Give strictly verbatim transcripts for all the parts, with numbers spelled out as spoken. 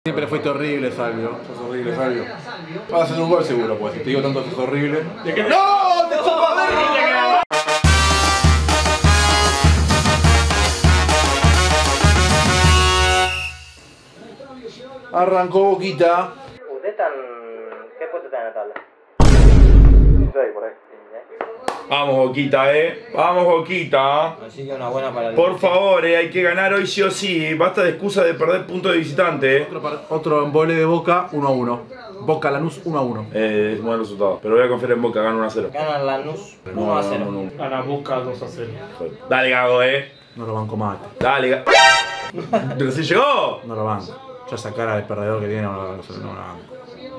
Siempre fuiste horrible, Salvio. Sos horrible, Salvio. Vas a hacer un gol seguro, pues. Si te digo tanto que sos horrible. ¿De qué? ¡No! ¡Te chupa verga! Arrancó Boquita. ¿Usted están... ¿Qué puesto está en la tabla? seis por ahí. Vamos, Boquita, eh. Vamos, Boquita. Así que una buena para el... Por favor, eh. Hay que ganar hoy sí o sí. Basta de excusa de perder puntos de visitante, eh. Otro, otro embole de Boca, uno a uno. Boca Lanús, uno a uno. Eh, es buen resultado. Pero voy a confiar en Boca, gana uno a cero. Gana Lanús uno a cero. No, no, no. Gana Boca dos a cero. Dale, Gago, eh. No lo banco más. Dale, Gago. ¿Recién llegó? No lo banco. Ya esa cara de perdedor que tiene, no lo banco. No lo banco.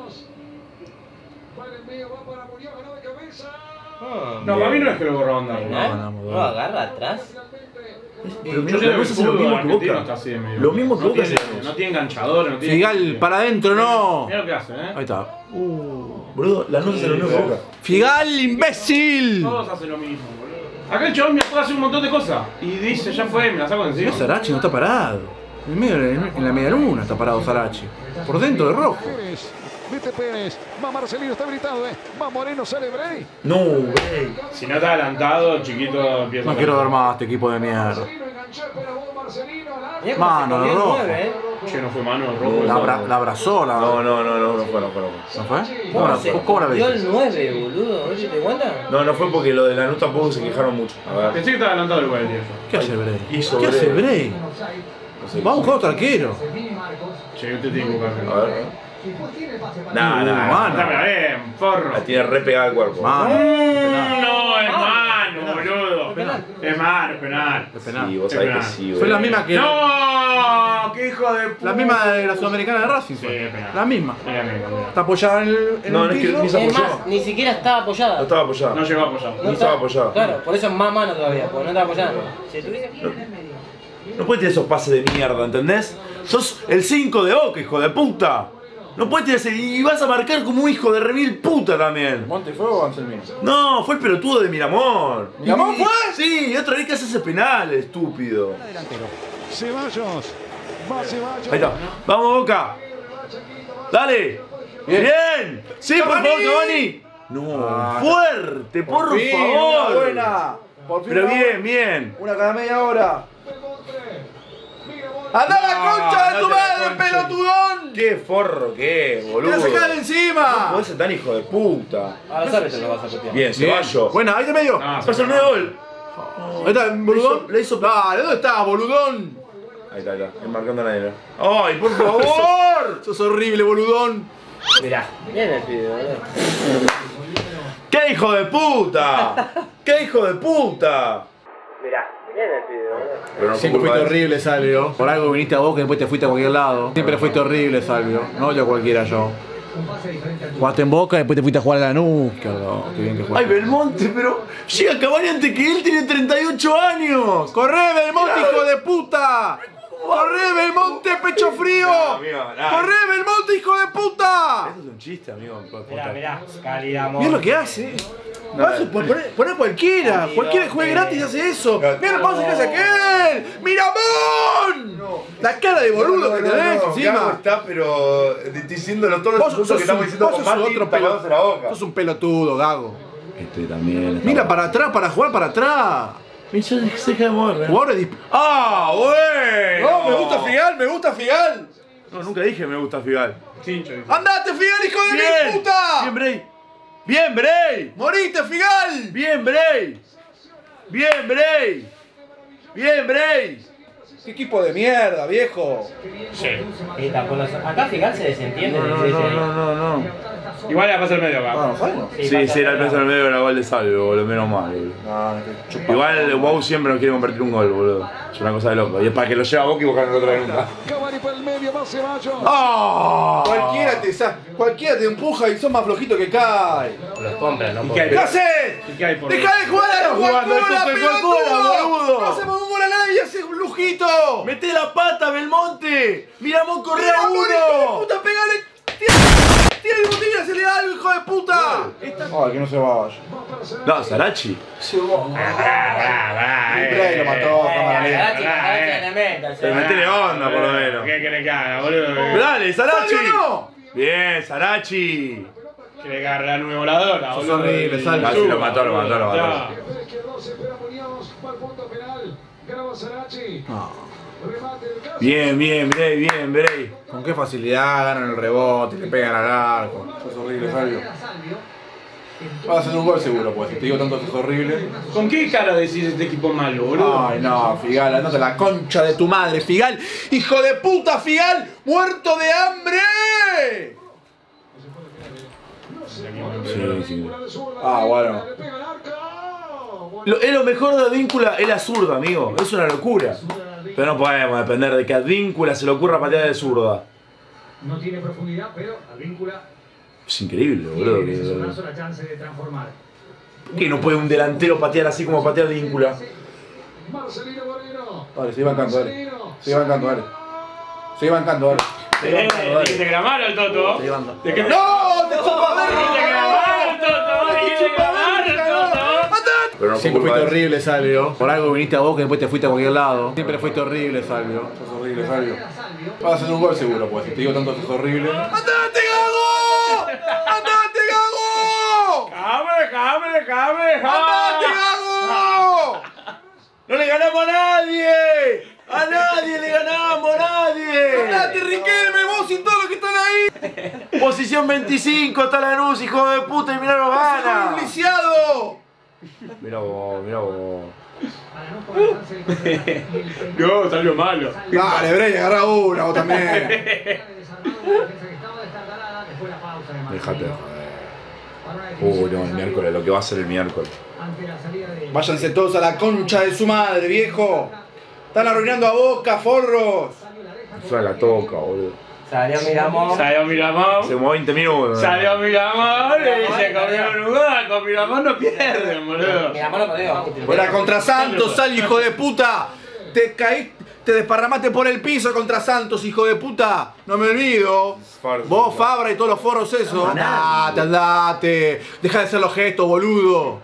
No, para mí no es que lo borró andar. No, ¿No? ganamos, ¿No agarra atrás? Pero Yo mira, creo que no el es lo fútbol mismo que argentino Boca. está así de medio. Lo mismo que no Boca tiene, hacemos. no tiene enganchadores, no tiene... Figal, para adentro, no. Mira lo que hace, eh. Ahí está. Boludo, las notas se lo mismo que Boca. Figal, imbécil. Todos hacen lo mismo, boludo. Acá el chabón me puede hacer un montón de cosas. Y dice, ya fue, me la saco de encima. No, Sarachi no está parado. En, medio, en la media luna está parado Sarachi. Por dentro de rojo. Vete Pérez, va Marcelino, está habilitado, eh. Va Moreno, sale Bray. No, güey. Si no está adelantado, chiquito empieza No a... quiero ver más este equipo de mierda. Mirá cómo Mano, se comió el rojo. nueve, eh. Che, no fue mano rojo. La, abra, la abrazó, la... No, no, no, no, no fue, no fue, no fue. ¿No fue? ¿Cómo ¿Cómo la, se cómo la comió ves? el nueve, boludo? ¿Oye, te cuenta? No, no fue porque lo de Lanús tampoco se quejaron mucho. A ver. Pensé que estaba adelantado el güey, tío. ¿Qué hace Bray? Hizo ¿Qué Bray. hace Bray? No sé. Va a buscar otro arquero. Che, usted tiene que buscar. A ver, ¿eh? Nah, nah, mano. Está bien, forro. la tiene re pegada al cuerpo. Mano. No, es mano, boludo. penal. Es mano, es penal. Es penal. Sí, vos Es sabés que penal. sí, Fue la güey. misma que... ¡No! ¡Qué hijo de puta! La misma de la Sudamericana de Racing. Sí, fue. es penal. La misma. Es la misma, boludo. Está apoyada en el, en No, el no es que piso. ni se Es apoyó. más, ni siquiera estaba apoyada. No estaba apoyado. No llegó a apoyar. No estaba apoyada. Claro, por eso es más mano todavía, porque no estaba apoyada. Si estuviese aquí, No puedes tener esos pases de mierda, ¿entendés? Sos el cinco de Boca, hijo de puta. No puedes tener ese... Y vas a marcar como un hijo de remil puta también. ¿Monte fue o Anselmino? No, fue el pelotudo de Miramón. ¿Miramón Y- fue? Sí, y otra vez que hace ese penal, estúpido. Ceballos, va Ceballos. Ahí está. Vamos, Boca. Dale. Bien. Bien. Sí, por favor, Cavani. Cavani. No, Ah, fuerte, por, fin, favor. una buena. Por fin Pero una bien, bien. Una cada media hora. ¡Anda a la No, concha de tu andate a la madre, concha. pelotudón! Qué forro que es, ¡Te boludo. la sacás de No encima! podés ser tan hijo de puta. a los árbitros lo vas a putear. Bien, Ceballos. Buena, ahí de medio. Ah, Pasa el nuevo gol. Ahí está, boludón. Le hizo- Dale, ¿dónde está, boludón? Ahí está, ahí está. Enmarcando a nadie. ¡Ay, por favor! Sos horrible, boludón. Mirá, bien el pibe, boludo. ¡Qué hijo de puta! ¡Qué hijo de puta! Mirá, bien el pibe, boludo. Pero no fue Siempre culpa fuiste de él. horrible, Salvio. Por algo viniste a Boca y después te fuiste a cualquier lado. Siempre fuiste horrible, Salvio. No yo cualquiera yo. Jugaste en Boca y después te fuiste a jugar a Lanús. Qué, qué bien que Ay, jugaste. Belmonte, pero llega Cavani antes que él, tiene treinta y ocho años. ¡Corre, Belmonte, hijo de puta! ¡Corre, Belmonte, pecho frío! No, amigo, no. ¡Corre, Belmonte, hijo de puta! Eso es un chiste, amigo. Mirá, mirá, calidad, amor. Mira lo que hace. Vas a poner, poner cualquiera. Cualquiera que juegue gratis y hace eso. Mira lo que hace aquel. ¡Miramón! La cara de boludo que tenés Gago encima. está, pero diciéndolo todos los Vos discursos sos que estamos un- diciendo vos con sos Mati, otro tapándose la boca. Sos un pelotudo, Gago. Este también. Mira para atrás, para jugar para atrás. Se deja de mover. Jugadores disp- ¡Ah, bueno! No, me gusta Figal, me gusta Figal. No, nunca dije me gusta Figal. Cincho, dice. ¡Andate, Figal, hijo de Bien. mi puta! Bien, Bray. Bien, Bray. ¡Moriste, Figal! Bien, Bray. Bien, Bray. Bien, Bray. ¡Qué equipo de mierda, viejo! Sí. Y tapó los- Acá Figal se desentiende. No, no, dice, no, no, no, no. Igual le pasa el medio acá. Bueno, bueno. Sí, pasa sí, era el atrás. peso en el medio de la gol de Salvio, boludo, menos mal, boludo. No, qué chupa. Igual Wow siempre nos quiere convertir un gol, boludo. Es una cosa de loco. Y es para que lo lleve a Boca y Boca no lo trae nunca. Cavani por el medio, va Ceballos. ¡Ah! Cualquiera te, sa- cualquiera te empuja y sos más flojito que cae. Los compran, no ¿Y por- qué hay? ¿Qué haces? ¿Y qué hay por ¡Deja de jugar a la Está jugando, cola, esto es Coca-Cola, pelotudo! boludo. ¡No hacemos un gol a nadie y haces un lujito! ¡Mete la pata, Belmonte! ¡Miramón corre a ¡Mira, hijo de uno! puta, pegale! ¡Tira, tira el botín y hacele algo, hijo de puta! Está Ay, que no se vaya. No, Sarachi. Play lo mató, cámara lenta. Pero metele onda, por lo menos. ¿Qué querés que haga, boludo? Dale, Sarachi. ¡Salvio no! Bien, Sarachi. ¿Querés que agarre la nueva voladora, Sos boludo? horrible, Salvio. Ah, sí, lo mató, lo mató, lo mató. Bien, bien, Bray, bien, Bray. Con qué facilidad ganan el rebote, le pegan al arco. Sos horrible, Salvio. Vas a hacer un gol seguro, pues. Si te digo tanto que es horrible. ¿Con qué cara decís este equipo malo, boludo? Ay, no, Figal, andate a la concha de tu madre, Figal. ¡Hijo de puta, Figal! ¡Muerto de hambre! Sí, sí. Ah, bueno. Lo, es lo mejor de Advíncula, es la zurda, amigo. Es una locura. Pero no podemos depender de que a Advíncula se le ocurra patear de zurda. No tiene profundidad, pero Advíncula Es increíble, boludo. tiene Que, su brazo la chance de transformar. ¿Por qué no puede un delantero patear así como patea Advíncula? Dale, sigue bancando, dale. Sigue bancando, dale. Sigue bancando, dale. Sigue Eh, bancando, dale. dijiste que era malo el Toto. Sigue bancando. ¿De qué te- ¡No! ¡Te chupa Dijiste que era malo el Toto. Dijiste que era malo el Toto. Pero no Siempre fue culpa fuiste de- horrible, Salvio. Por algo viniste a Boca y después te fuiste a cualquier lado. Siempre fuiste horrible, Salvio. Sos horrible, Salvio. Vas a hacer un gol seguro, pues. Si te digo tanto que es horrible. ¡Andate, Gago! ¡Andate, Gago! ¡Jame, jame, jame! ¡Andate, Gago! ¡No le ganamos a nadie! ¡A nadie le ganamos! ¡A nadie! ¡Andate, Riquelme! ¡Vos y todos los que están ahí! Posición veinticinco, está Lanús, hijo de puta, y mirá los ¡Un gana. lisiado! Mirá vos, mirá vos. No, salió malo. Dale, Bray, agarra una, vos también. Dejate de joder. Uy, no, el miércoles, lo que va a ser el miércoles. Váyanse todos a la concha de su madre, viejo. Están arruinando a Boca, forros. Eso la toca, boludo. Salió Miramón. Salió Miramón. Se movió veinte minutos. Salió Miramón y se comió un lugar. Con Miramón no pierden, boludo. Miramón lo perdió. Fuera contra Santos, sal, hijo de puta. Te caíste, te desparramaste por el piso contra Santos, hijo de puta. No me olvido. Farso, Vos, claro. Fabra y todos los forros esos. Andate, andate. Deja de hacer los gestos, boludo.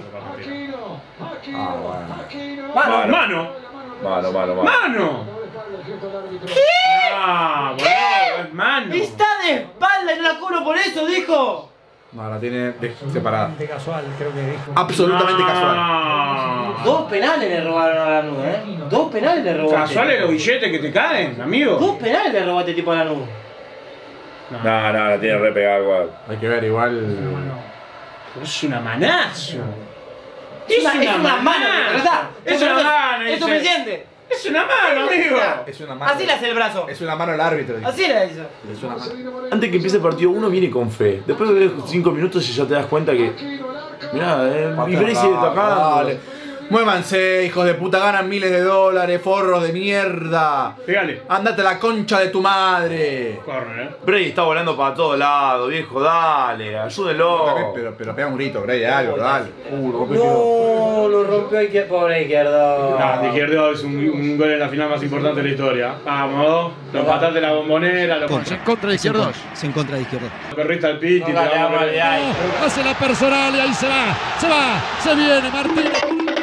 Ah, bueno. Mano, mano. Malo, malo, malo. ¡Mano! ¿Qué? Ah, boludo, es mano. Está de espalda y no la cubro por eso, dijo. No, la tiene de- separada. De casual, creo que dijo. Absolutamente casual. Ah. Dos penales le robaron a Lanús, ¿eh? Dos penales le robaron. Casuales los billetes que te caen, amigo. Dos penales le robó a este tipo a Lanús. No, no, la tiene re pegada igual. Hay que ver, igual. Pero es una manazo. Es una, es una mano, pero está. Es una mano, Es dice. suficiente. Es una mano, amigo. Es una mano. Así le hace el brazo. Es una mano el árbitro. dice. Así le hizo. Es una mano. Antes que empiece el partido, uno viene con fe. Después de cinco minutos y ya te das cuenta que. Mirá, eh, y Bray sigue tocando. Dale. Muévanse, hijos de puta, ganan miles de dólares, forros de mierda. Pégale. Andate a la concha de tu madre. Corre, eh. Bray está volando para todos lados, viejo, dale, ayúdenlo. Pero, pero pega un grito, Bray, algo, dale. Uh, lo rompe No, lo rompió Izquierdo. Pobre Izquierdo. Ah, de izquierdo es un, un gol en la final más importante de la historia. Vamos, lo empataste la bombonera, lo En contra de izquierdos. Se en contra de izquierdo. corriste al piti, te No, vamos a no, ver. no, Hace la personal y ahí se va. Se va. Se viene Martínez.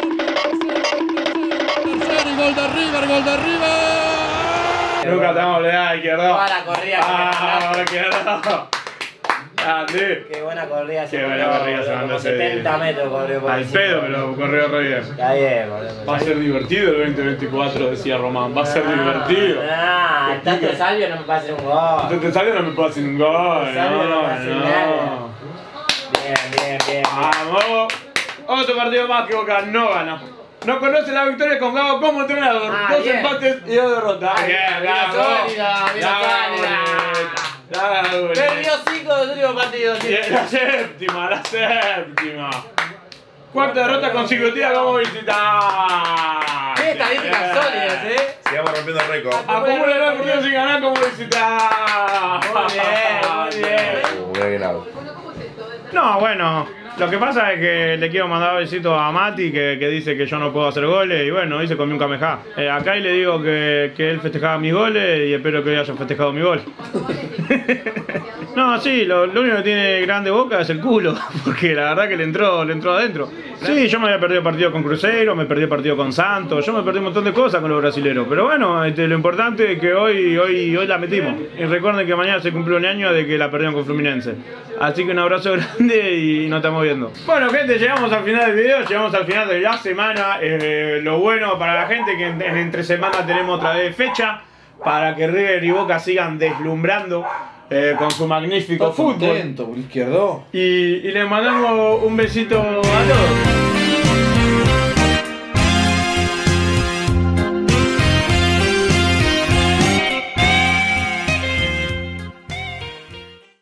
Tercer y gol de River, gol de River. Nunca te vamos a olvidar, izquierdo. Toda la corrida que Ah, me izquierdo. Grande. Qué buena corrida se Qué buena mandó, corrida se boludo, mandó como ese setenta día. metros corrió por Al encima. pedo, pero corrió re bien. Está bien, boludo. Va a ser divertido el veinte veinticuatro, decía Román. Va a ser divertido. Ah, tanto Salvio no me puede hacer un gol. Entonces te salió, no me puedo hacer un gol. Salvio no No, me hace nada. no. Bien, bien, bien. Vamos. Otro partido más que Boca no gana. No conoce la victoria con Gago como entrenador. Ah, Dos bien. empates y dos derrotas. Ah, bien, bien sólida, bien sólida. Perdió cinco de los últimos partidos. Y la séptima, la séptima. Cuarta derrota consecutiva como visitar. Qué estadísticas sólidas, eh. Sigamos rompiendo el récord. Acumula nueve partidos sin ganar como visitar. Muy bien, muy bien. Uh, mirá que nada. No, bueno. Lo que pasa es que le quiero mandar besitos a Mati, que, que dice que yo no puedo hacer goles, y bueno, hoy se comió un kamejá. Eh, acá y le digo que, que él festejaba mis goles, y espero que hoy haya festejado mi gol. No, sí, lo, lo único que tiene grande boca es el culo, porque la verdad que le entró, le entró adentro. Sí, yo me había perdido partido con Cruzeiro, me perdí partido con Santos, yo me perdí un montón de cosas con los brasileros, pero bueno, este, lo importante es que hoy, hoy, hoy la metimos. Y recuerden que mañana se cumple un año de que la perdieron con Fluminense. Así que un abrazo grande y nos estamos viendo. Bueno, gente, llegamos al final del video, llegamos al final de la semana. Eh, lo bueno para la gente que en, en entre semana tenemos otra vez fecha, para que River y Boca sigan deslumbrando eh, con su magnífico Está fútbol. contento por izquierdo. Y, y les mandamos un besito a todos.